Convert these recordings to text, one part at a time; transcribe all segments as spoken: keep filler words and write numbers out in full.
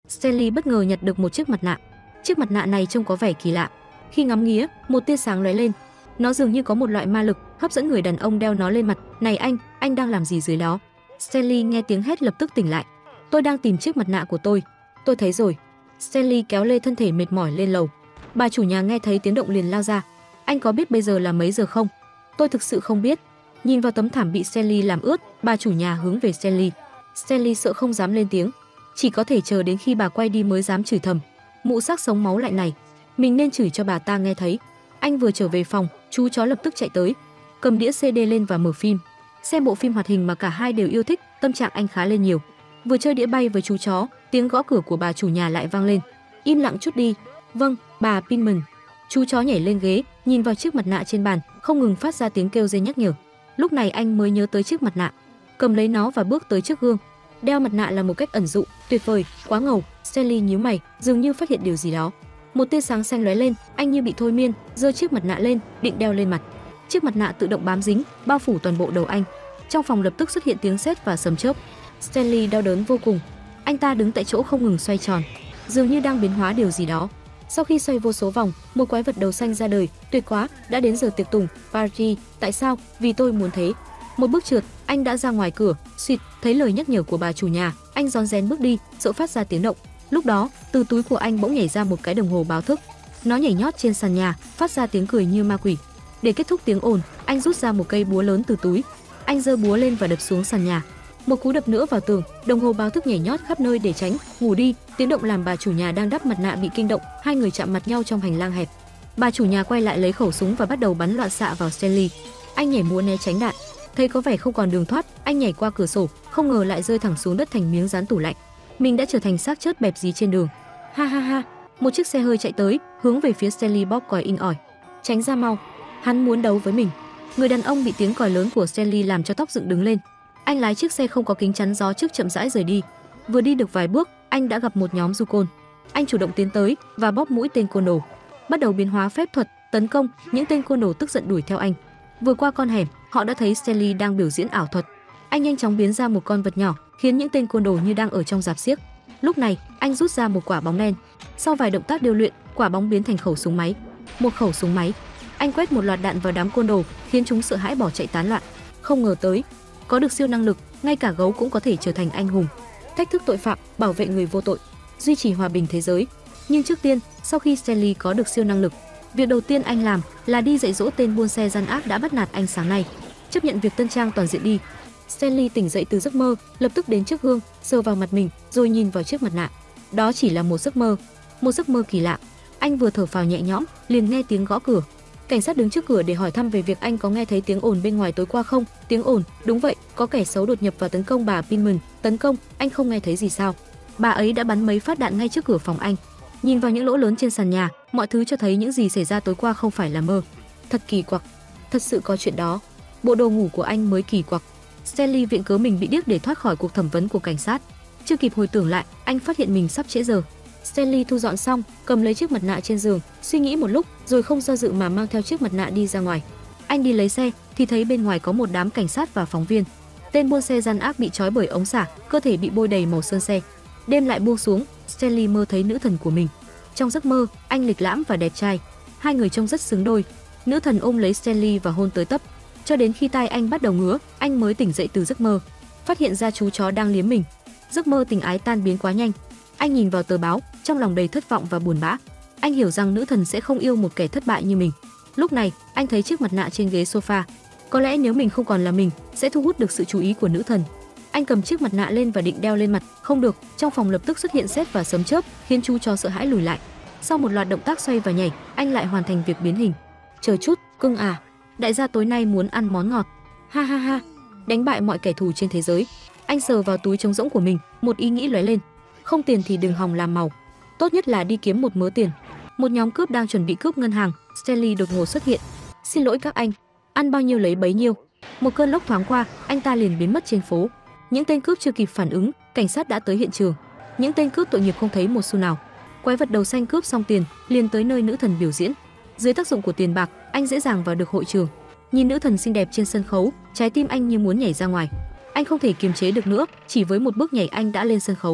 Stanley bất ngờ nhặt được một chiếc mặt nạ. Chiếc mặt nạ này trông có vẻ kỳ lạ. Khi ngắm nghía, một tia sáng lóe lên. Nó dường như có một loại ma lực hấp dẫn người đàn ông đeo nó lên mặt. Này anh, anh đang làm gì dưới đó? Stanley nghe tiếng hét lập tức tỉnh lại. Tôi đang tìm chiếc mặt nạ của tôi. Tôi thấy rồi. Stanley kéo lê thân thể mệt mỏi lên lầu. Bà chủ nhà nghe thấy tiếng động liền lao ra. Anh có biết bây giờ là mấy giờ không? Tôi thực sự không biết. Nhìn vào tấm thảm bị Stanley làm ướt, bà chủ nhà hướng về Stanley. Stanley sợ không dám lên tiếng, chỉ có thể chờ đến khi bà quay đi mới dám chửi thầm. Mụ xác sống máu lạnh này, mình nên chửi cho bà ta nghe thấy. Anh vừa trở về phòng, chú chó lập tức chạy tới, cầm đĩa xê đê lên và mở phim. Xem bộ phim hoạt hình mà cả hai đều yêu thích, tâm trạng anh khá lên nhiều. Vừa chơi đĩa bay với chú chó, tiếng gõ cửa của bà chủ nhà lại vang lên. Im lặng chút đi. Vâng, bà Pinman. Chú chó nhảy lên ghế, nhìn vào chiếc mặt nạ trên bàn, không ngừng phát ra tiếng kêu rên nhắc nhở. Lúc này anh mới nhớ tới chiếc mặt nạ, cầm lấy nó và bước tới trước gương. Đeo mặt nạ là một cách ẩn dụ tuyệt vời, quá ngầu. Stanley nhíu mày, dường như phát hiện điều gì đó. Một tia sáng xanh lóe lên, anh như bị thôi miên, giơ chiếc mặt nạ lên, định đeo lên mặt. Chiếc mặt nạ tự động bám dính, bao phủ toàn bộ đầu anh. Trong phòng lập tức xuất hiện tiếng sét và sấm chớp. Stanley đau đớn vô cùng. Anh ta đứng tại chỗ không ngừng xoay tròn, dường như đang biến hóa điều gì đó. Sau khi xoay vô số vòng, một quái vật đầu xanh ra đời. Tuyệt quá, đã đến giờ tiệc tùng, party. Tại sao? Vì tôi muốn thế. Một bước trượt, anh đã ra ngoài cửa. Xịt, thấy lời nhắc nhở của bà chủ nhà, anh rón rén bước đi, sợ phát ra tiếng động. Lúc đó, từ túi của anh bỗng nhảy ra một cái đồng hồ báo thức. Nó nhảy nhót trên sàn nhà, phát ra tiếng cười như ma quỷ. Để kết thúc tiếng ồn, anh rút ra một cây búa lớn từ túi. Anh giơ búa lên và đập xuống sàn nhà. Một cú đập nữa vào tường, đồng hồ báo thức nhảy nhót khắp nơi để tránh. Ngủ đi. Tiếng động làm bà chủ nhà đang đắp mặt nạ bị kinh động. Hai người chạm mặt nhau trong hành lang hẹp. Bà chủ nhà quay lại lấy khẩu súng và bắt đầu bắn loạn xạ vào Stanley. Anh nhảy múa né tránh đạn. Thấy có vẻ không còn đường thoát, anh nhảy qua cửa sổ, không ngờ lại rơi thẳng xuống đất thành miếng dán tủ lạnh. Mình đã trở thành xác chết bẹp dí trên đường. Ha ha ha. Một chiếc xe hơi chạy tới, hướng về phía Stanley bóp còi inh ỏi. Tránh ra mau. Hắn muốn đấu với mình. Người đàn ông bị tiếng còi lớn của Stanley làm cho tóc dựng đứng lên. Anh lái chiếc xe không có kính chắn gió trước chậm rãi rời đi. Vừa đi được vài bước, anh đã gặp một nhóm du côn. Anh chủ động tiến tới và bóp mũi tên côn đồ, bắt đầu biến hóa phép thuật tấn công. Những tên côn đồ tức giận đuổi theo anh. Vừa qua con hẻm, họ đã thấy Stanley đang biểu diễn ảo thuật. Anh nhanh chóng biến ra một con vật nhỏ, khiến những tên côn đồ như đang ở trong rạp xiếc. Lúc này, anh rút ra một quả bóng đen. Sau vài động tác điêu luyện, quả bóng biến thành khẩu súng máy. Một khẩu súng máy. Anh quét một loạt đạn vào đám côn đồ, khiến chúng sợ hãi bỏ chạy tán loạn. Không ngờ tới, có được siêu năng lực, ngay cả gấu cũng có thể trở thành anh hùng, thách thức tội phạm, bảo vệ người vô tội, duy trì hòa bình thế giới. Nhưng trước tiên, sau khi Stanley có được siêu năng lực, việc đầu tiên anh làm là đi dạy dỗ tên buôn xe gian ác đã bắt nạt anh sáng nay. Chấp nhận việc tân trang toàn diện đi. Stanley tỉnh dậy từ giấc mơ, lập tức đến trước gương, sờ vào mặt mình, rồi nhìn vào chiếc mặt nạ. Đó chỉ là một giấc mơ, một giấc mơ kỳ lạ. Anh vừa thở phào nhẹ nhõm, liền nghe tiếng gõ cửa. Cảnh sát đứng trước cửa để hỏi thăm về việc anh có nghe thấy tiếng ồn bên ngoài tối qua không. Tiếng ồn? Đúng vậy, có kẻ xấu đột nhập vào tấn công bà Pinman. Tấn công? Anh không nghe thấy gì sao? Bà ấy đã bắn mấy phát đạn ngay trước cửa phòng anh. Nhìn vào những lỗ lớn trên sàn nhà, mọi thứ cho thấy những gì xảy ra tối qua không phải là mơ. Thật kỳ quặc, thật sự có chuyện đó. Bộ đồ ngủ của anh mới kỳ quặc. Stanley viện cớ mình bị điếc để thoát khỏi cuộc thẩm vấn của cảnh sát. Chưa kịp hồi tưởng lại, anh phát hiện mình sắp trễ giờ. Stanley thu dọn xong, cầm lấy chiếc mặt nạ trên giường, suy nghĩ một lúc, rồi không do dự mà mang theo chiếc mặt nạ đi ra ngoài. Anh đi lấy xe thì thấy bên ngoài có một đám cảnh sát và phóng viên. Tên buôn xe gian ác bị trói bởi ống xả, cơ thể bị bôi đầy màu sơn xe. Đêm lại buông xuống, Stanley mơ thấy nữ thần của mình. Trong giấc mơ, anh lịch lãm và đẹp trai, hai người trông rất xứng đôi. Nữ thần ôm lấy Stanley và hôn tới tấp, cho đến khi tai anh bắt đầu ngứa, anh mới tỉnh dậy từ giấc mơ, phát hiện ra chú chó đang liếm mình. Giấc mơ tình ái tan biến quá nhanh. Anh nhìn vào tờ báo, trong lòng đầy thất vọng và buồn bã. Anh hiểu rằng nữ thần sẽ không yêu một kẻ thất bại như mình. Lúc này, anh thấy chiếc mặt nạ trên ghế sofa. Có lẽ nếu mình không còn là mình, sẽ thu hút được sự chú ý của nữ thần. Anh cầm chiếc mặt nạ lên và định đeo lên mặt, không được, trong phòng lập tức xuất hiện sét và sấm chớp, khiến chú chó sợ hãi lùi lại. Sau một loạt động tác xoay và nhảy, anh lại hoàn thành việc biến hình. Chờ chút, cưng à, đại gia tối nay muốn ăn món ngọt. Ha ha ha, đánh bại mọi kẻ thù trên thế giới. Anh sờ vào túi trống rỗng của mình, một ý nghĩ lóe lên. Không tiền thì đừng hòng làm màu, tốt nhất là đi kiếm một mớ tiền. Một nhóm cướp đang chuẩn bị cướp ngân hàng. Stanley đột ngột xuất hiện. Xin lỗi các anh, ăn bao nhiêu lấy bấy nhiêu. Một cơn lốc thoáng qua, anh ta liền biến mất trên phố. Những tên cướp chưa kịp phản ứng, cảnh sát đã tới hiện trường. Những tên cướp tội nghiệp không thấy một xu nào. Quái vật đầu xanh cướp xong tiền, liền tới nơi nữ thần biểu diễn. Dưới tác dụng của tiền bạc, anh dễ dàng vào được hội trường. Nhìn nữ thần xinh đẹp trên sân khấu, trái tim anh như muốn nhảy ra ngoài. Anh không thể kiềm chế được nữa, chỉ với một bước nhảy anh đã lên sân khấu.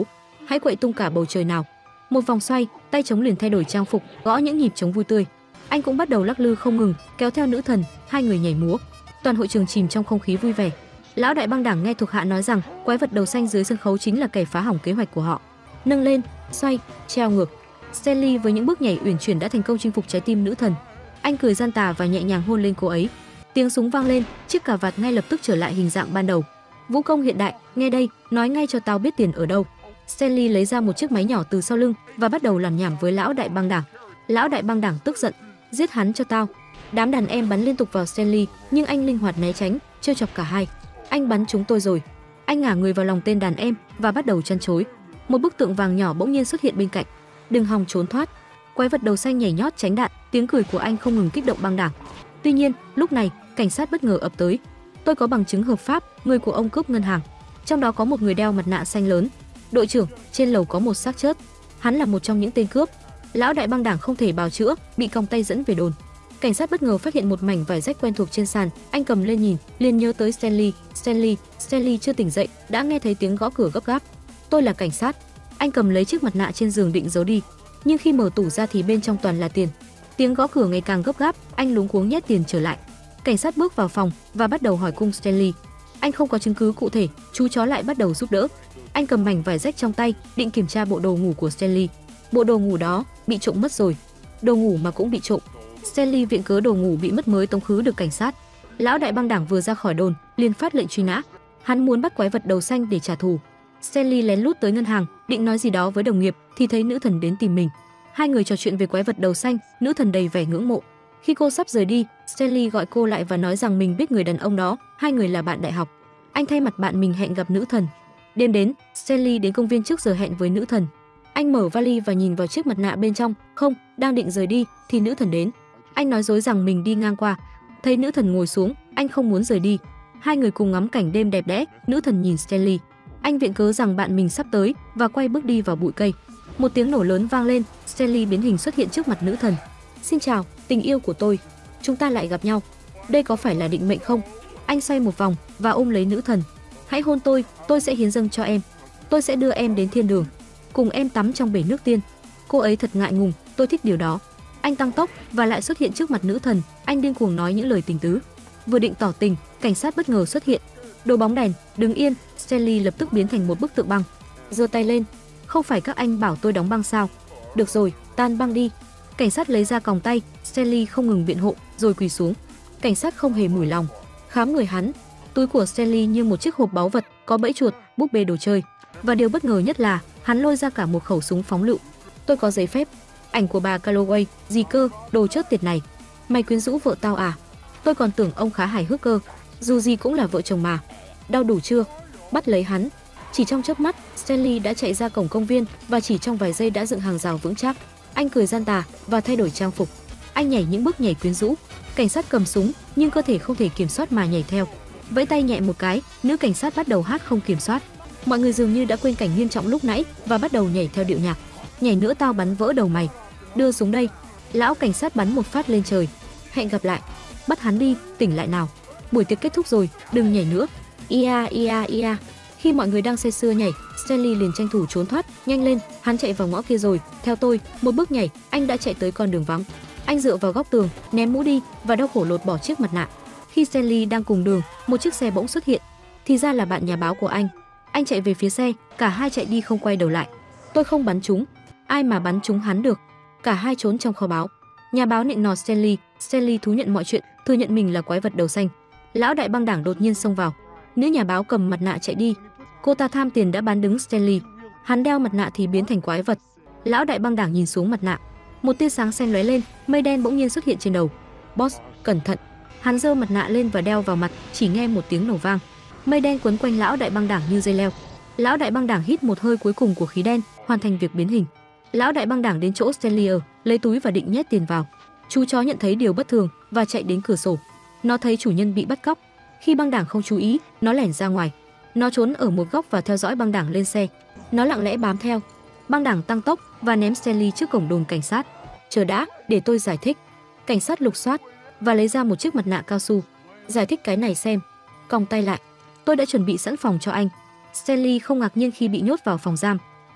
hãy quậy tung cả bầu trời nào. Một vòng xoay, tay trống liền thay đổi trang phục, gõ những nhịp trống vui tươi. Anh cũng bắt đầu lắc lư không ngừng, kéo theo nữ thần, hai người nhảy múa. Toàn hội trường chìm trong không khí vui vẻ. Lão đại băng đảng nghe thuộc hạ nói rằng quái vật đầu xanh dưới sân khấu chính là kẻ phá hỏng kế hoạch của họ. Nâng lên, xoay, treo ngược. Stanley với những bước nhảy uyển chuyển đã thành công chinh phục trái tim nữ thần. Anh cười gian tà và nhẹ nhàng hôn lên cô ấy. Tiếng súng vang lên, chiếc cà vạt ngay lập tức trở lại hình dạng ban đầu. Vũ công hiện đại, nghe đây, nói ngay cho tao biết tiền ở đâu. Stanley lấy ra một chiếc máy nhỏ từ sau lưng và bắt đầu làm nhảm với lão đại băng đảng. Lão đại băng đảng tức giận, giết hắn cho tao. Đám đàn em bắn liên tục vào Stanley, nhưng anh linh hoạt né tránh, trêu chọc cả hai. Anh bắn chúng tôi rồi. Anh ngả người vào lòng tên đàn em và bắt đầu chăn chối. Một bức tượng vàng nhỏ bỗng nhiên xuất hiện bên cạnh. Đừng hòng trốn thoát. Quái vật đầu xanh nhảy nhót tránh đạn, tiếng cười của anh không ngừng kích động băng đảng. Tuy nhiên, lúc này, cảnh sát bất ngờ ập tới. Tôi có bằng chứng hợp pháp, người của ông cướp ngân hàng. Trong đó có một người đeo mặt nạ xanh lớn. Đội trưởng, trên lầu có một xác chết. Hắn là một trong những tên cướp. Lão đại băng đảng không thể bào chữa, bị còng tay dẫn về đồn. Cảnh sát bất ngờ phát hiện một mảnh vải rách quen thuộc trên sàn, anh cầm lên nhìn, liền nhớ tới Stanley. Stanley, Stanley chưa tỉnh dậy, đã nghe thấy tiếng gõ cửa gấp gáp. Tôi là cảnh sát. Anh cầm lấy chiếc mặt nạ trên giường định giấu đi, nhưng khi mở tủ ra thì bên trong toàn là tiền. Tiếng gõ cửa ngày càng gấp gáp, anh luống cuống nhét tiền trở lại. Cảnh sát bước vào phòng và bắt đầu hỏi cung Stanley. Anh không có chứng cứ cụ thể, chú chó lại bắt đầu giúp đỡ. Anh cầm mảnh vải rách trong tay, định kiểm tra bộ đồ ngủ của Stanley. Bộ đồ ngủ đó bị trộm mất rồi. Đồ ngủ mà cũng bị trộm. Stanley viện cớ đồ ngủ bị mất mới tống khứ được cảnh sát. Lão đại băng đảng vừa ra khỏi đồn, liền phát lệnh truy nã. Hắn muốn bắt quái vật đầu xanh để trả thù. Stanley lén lút tới ngân hàng, định nói gì đó với đồng nghiệp thì thấy nữ thần đến tìm mình. Hai người trò chuyện về quái vật đầu xanh, nữ thần đầy vẻ ngưỡng mộ. Khi cô sắp rời đi, Stanley gọi cô lại và nói rằng mình biết người đàn ông đó, hai người là bạn đại học. Anh thay mặt bạn mình hẹn gặp nữ thần. Đêm đến, Stanley đến công viên trước giờ hẹn với nữ thần. Anh mở vali và nhìn vào chiếc mặt nạ bên trong, không, đang định rời đi thì nữ thần đến. Anh nói dối rằng mình đi ngang qua. Thấy nữ thần ngồi xuống, anh không muốn rời đi. Hai người cùng ngắm cảnh đêm đẹp đẽ, nữ thần nhìn Stanley. Anh viện cớ rằng bạn mình sắp tới và quay bước đi vào bụi cây. Một tiếng nổ lớn vang lên, Stanley biến hình xuất hiện trước mặt nữ thần. Xin chào, tình yêu của tôi. Chúng ta lại gặp nhau. Đây có phải là định mệnh không? Anh xoay một vòng và ôm lấy nữ thần. Hãy hôn tôi, tôi sẽ hiến dâng cho em. Tôi sẽ đưa em đến thiên đường, cùng em tắm trong bể nước tiên. Cô ấy thật ngại ngùng, tôi thích điều đó. Anh tăng tốc và lại xuất hiện trước mặt nữ thần. Anh điên cuồng nói những lời tình tứ. Vừa định tỏ tình, cảnh sát bất ngờ xuất hiện. Đồ bóng đèn, đứng yên. Stanley lập tức biến thành một bức tượng băng. Giơ tay lên. Không phải các anh bảo tôi đóng băng sao? Được rồi, tan băng đi. Cảnh sát lấy ra còng tay. Stanley không ngừng biện hộ, rồi quỳ xuống. Cảnh sát không hề mủi lòng, khám người hắn. Túi của Stanley như một chiếc hộp báu vật, có bẫy chuột, búp bê đồ chơi. Và điều bất ngờ nhất là hắn lôi ra cả một khẩu súng phóng lựu. Tôi có giấy phép. Ảnh của bà Calloway, gì cơ, đồ chớt tiệt này. Mày quyến rũ vợ tao à? Tôi còn tưởng ông khá hài hước cơ. Dù gì cũng là vợ chồng mà. Đau đủ chưa? Bắt lấy hắn. Chỉ trong chớp mắt, Stanley đã chạy ra cổng công viên và chỉ trong vài giây đã dựng hàng rào vững chắc. Anh cười gian tà và thay đổi trang phục. Anh nhảy những bước nhảy quyến rũ. Cảnh sát cầm súng nhưng cơ thể không thể kiểm soát mà nhảy theo. Vẫy tay nhẹ một cái, nữ cảnh sát bắt đầu hát không kiểm soát. Mọi người dường như đã quên cảnh nghiêm trọng lúc nãy và bắt đầu nhảy theo điệu nhạc. Nhảy nữa tao bắn vỡ đầu mày. Đưa súng đây. Lão cảnh sát bắn một phát lên trời. Hẹn gặp lại. Bắt hắn đi, tỉnh lại nào. Buổi tiệc kết thúc rồi, đừng nhảy nữa. Ia ia ia. Khi mọi người đang say sưa nhảy, Stanley liền tranh thủ trốn thoát. Nhanh lên, hắn chạy vào ngõ kia rồi. Theo tôi, một bước nhảy, anh đã chạy tới con đường vắng. Anh dựa vào góc tường, ném mũ đi và đau khổ lột bỏ chiếc mặt nạ. Khi Stanley đang cùng đường, một chiếc xe bỗng xuất hiện. Thì ra là bạn nhà báo của anh. Anh chạy về phía xe, cả hai chạy đi không quay đầu lại. Tôi không bắn chúng. Ai mà bắn chúng hắn được? Cả hai trốn trong kho báo. Nhà báo nịnh nọt Stanley. Stanley thú nhận mọi chuyện, thừa nhận mình là quái vật đầu xanh. Lão đại băng đảng đột nhiên xông vào. Nữ nhà báo cầm mặt nạ chạy đi. Cô ta tham tiền đã bán đứng Stanley. Hắn đeo mặt nạ thì biến thành quái vật. Lão đại băng đảng nhìn xuống mặt nạ. Một tia sáng xanh lóe lên, mây đen bỗng nhiên xuất hiện trên đầu. Boss, cẩn thận. Hắn giơ mặt nạ lên và đeo vào mặt, chỉ nghe một tiếng nổ vang. Mây đen quấn quanh lão đại băng đảng như dây leo. Lão đại băng đảng hít một hơi cuối cùng của khí đen, hoàn thành việc biến hình. Lão đại băng đảng đến chỗ Stanley ở, lấy túi và định nhét tiền vào. Chú chó nhận thấy điều bất thường và chạy đến cửa sổ. Nó thấy chủ nhân bị bắt cóc. Khi băng đảng không chú ý, nó lẻn ra ngoài. Nó trốn ở một góc và theo dõi băng đảng lên xe. Nó lặng lẽ bám theo. Băng đảng tăng tốc và ném Stanley trước cổng đồn cảnh sát. Chờ đã, để tôi giải thích. Cảnh sát lục soát và lấy ra một chiếc mặt nạ cao su. Giải thích cái này xem. Còng tay lại. Tôi đã chuẩn bị sẵn phòng cho anh. Stanley không ngạc nhiên khi bị nhốt vào phòng giam.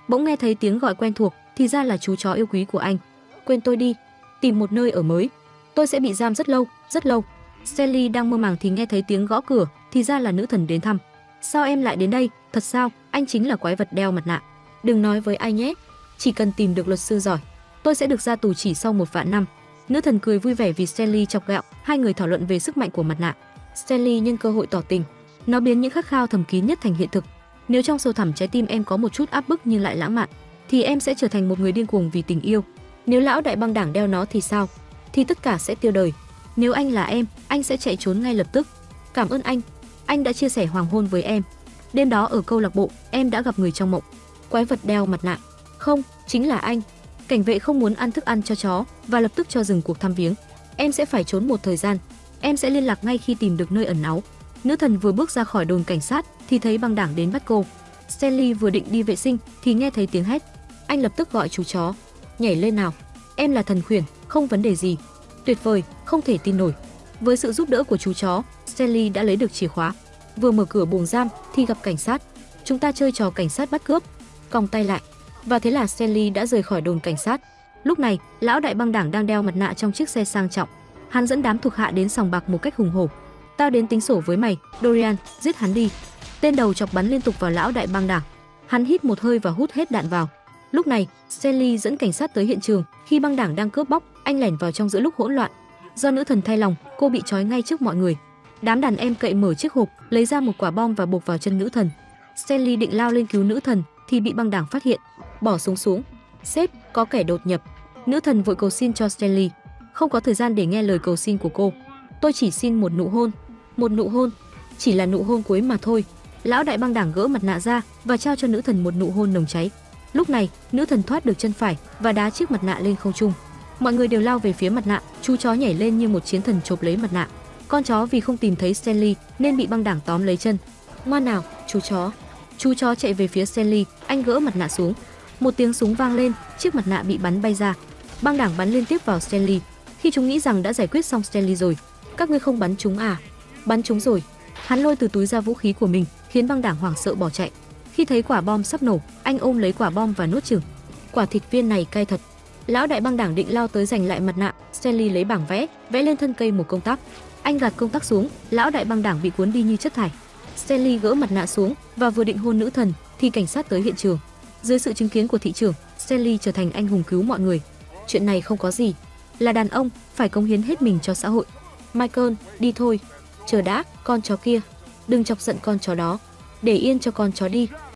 Bỗng nghe thấy tiếng gọi quen thuộc, thì ra là chú chó yêu quý của anh. Quên tôi đi, tìm một nơi ở mới. Tôi sẽ bị giam rất lâu, rất lâu. Stanley đang mơ màng thì nghe thấy tiếng gõ cửa, thì ra là nữ thần đến thăm. Sao em lại đến đây? Thật sao? Anh chính là quái vật đeo mặt nạ. Đừng nói với ai nhé. Chỉ cần tìm được luật sư giỏi, tôi sẽ được ra tù chỉ sau một vạn năm. Nữ thần cười vui vẻ vì Stanley chọc ghẹo. Hai người thảo luận về sức mạnh của mặt nạ. Stanley nhân cơ hội tỏ tình. Nó biến những khát khao thầm kín nhất thành hiện thực. Nếu trong sâu thẳm trái tim em có một chút áp bức nhưng lại lãng mạn, thì em sẽ trở thành một người điên cuồng vì tình yêu. Nếu lão đại băng đảng đeo nó thì sao? Thì tất cả sẽ tiêu đời. Nếu anh là em, anh sẽ chạy trốn ngay lập tức. Cảm ơn anh. Anh đã chia sẻ hoàng hôn với em. Đêm đó ở câu lạc bộ, em đã gặp người trong mộng. Quái vật đeo mặt nạ. Không, chính là anh. Cảnh vệ không muốn ăn thức ăn cho chó và lập tức cho dừng cuộc thăm viếng. Em sẽ phải trốn một thời gian. Em sẽ liên lạc ngay khi tìm được nơi ẩn náu. Nữ thần vừa bước ra khỏi đồn cảnh sát thì thấy băng đảng đến bắt cô. Stanley vừa định đi vệ sinh thì nghe thấy tiếng hét. Anh lập tức gọi chú chó. Nhảy lên nào. Em là thần khuyển, không vấn đề gì. Tuyệt vời, không thể tin nổi. Với sự giúp đỡ của chú chó, Stanley đã lấy được chìa khóa. Vừa mở cửa buồng giam thì gặp cảnh sát. Chúng ta chơi trò cảnh sát bắt cướp. Còng tay lại. Và thế là Stanley đã rời khỏi đồn cảnh sát. Lúc này, lão đại băng đảng đang đeo mặt nạ trong chiếc xe sang trọng. Hắn dẫn đám thuộc hạ đến sòng bạc một cách hùng hổ. Tao đến tính sổ với mày, Dorian, giết hắn đi. Tên đầu chọc bắn liên tục vào lão đại băng đảng. Hắn hít một hơi và hút hết đạn vào. Lúc này, Stanley dẫn cảnh sát tới hiện trường. Khi băng đảng đang cướp bóc, anh lẻn vào trong giữa lúc hỗn loạn. Do nữ thần thay lòng, cô bị trói ngay trước mọi người. Đám đàn em cậy mở chiếc hộp, lấy ra một quả bom và buộc vào chân nữ thần. Stanley định lao lên cứu nữ thần thì bị băng đảng phát hiện. Bỏ súng xuống. Sếp, có kẻ đột nhập. Nữ thần vội cầu xin cho Stanley. Không có thời gian để nghe lời cầu xin của cô. Tôi chỉ xin một nụ hôn. Một nụ hôn. Chỉ là nụ hôn cuối mà thôi. Lão đại băng đảng gỡ mặt nạ ra và trao cho nữ thần một nụ hôn nồng cháy. Lúc này, nữ thần thoát được chân phải và đá chiếc mặt nạ lên không trung. Mọi người đều lao về phía mặt nạ. Chú chó nhảy lên như một chiến thần chộp lấy mặt nạ. Con chó vì không tìm thấy Stanley nên bị băng đảng tóm lấy chân. Ngoan nào, chú chó. Chú chó chạy về phía Stanley. Anh gỡ mặt nạ xuống. Một tiếng súng vang lên, chiếc mặt nạ bị bắn bay ra. Băng đảng bắn liên tiếp vào Stanley. Khi chúng nghĩ rằng đã giải quyết xong Stanley rồi. Các ngươi không bắn chúng à? Bắn chúng rồi. Hắn lôi từ túi ra vũ khí của mình, khiến băng đảng hoảng sợ bỏ chạy. Khi thấy quả bom sắp nổ, anh ôm lấy quả bom và nuốt chửng. Quả thịt viên này cay thật. Lão đại băng đảng định lao tới giành lại mặt nạ. Stanley lấy bảng vẽ, vẽ lên thân cây một công tắc. Anh gạt công tắc xuống, lão đại băng đảng bị cuốn đi như chất thải. Stanley gỡ mặt nạ xuống và vừa định hôn nữ thần thì cảnh sát tới hiện trường. Dưới sự chứng kiến của thị trưởng, Stanley trở thành anh hùng cứu mọi người. Chuyện này không có gì, là đàn ông phải cống hiến hết mình cho xã hội. Michael, đi thôi. Chờ đã, con chó kia. Đừng chọc giận con chó đó. Để yên cho con chó đi.